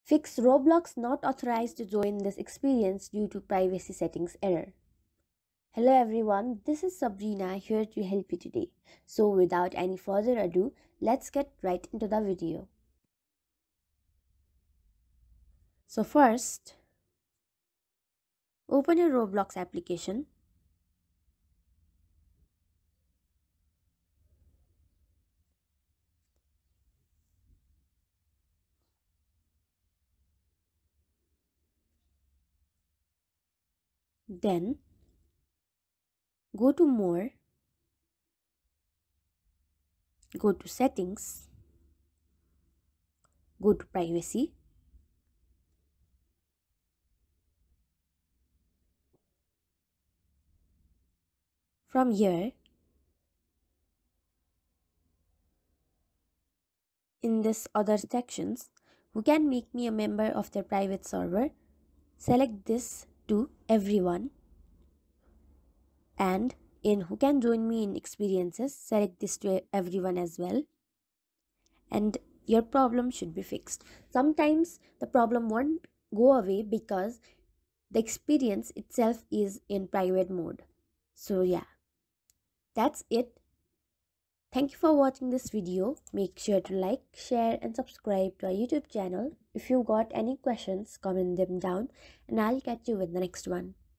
Fix Roblox not authorized to join this experience due to privacy settings error. Hello everyone, this is Sabrina here to help you today. So without any further ado, let's get right into the video. So first, open your Roblox application. Then go to More, go to Settings, go to Privacy. From here, in this other sections, who can make me a member of their private server, select this to everyone, and in who can join me in experiences, select this to everyone as well, and your problem should be fixed. Sometimes the problem won't go away because the experience itself is in private mode. So yeah, that's it. Thank you for watching this video. Make sure to like, share and subscribe to our YouTube channel. If you got any questions, comment them down and I'll catch you with the next one.